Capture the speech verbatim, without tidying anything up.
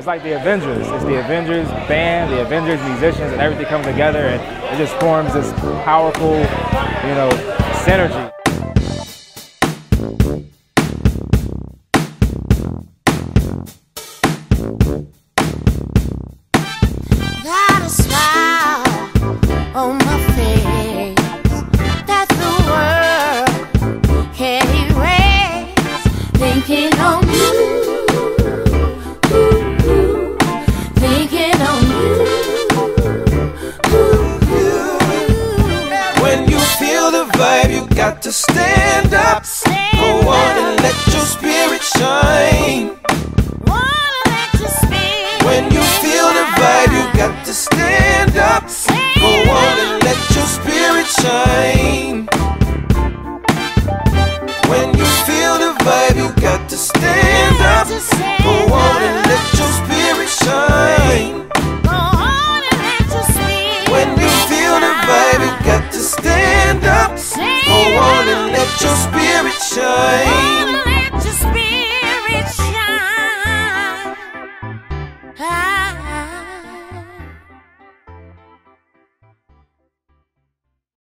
It's like the Avengers. It's the Avengers band, the Avengers musicians, and everything comes together, and it just forms this powerful, you know, synergy. Got a smile on my face that the world can't erase. Thinking on you, thinking on you. When you feel the vibe, you got to stand up. Stand Go on up. and let your spirit shine. Wanna let you speak. When you feel the vibe, you got to stand up. Go on and let your spirit shine. When you feel the vibe, you got to stand up.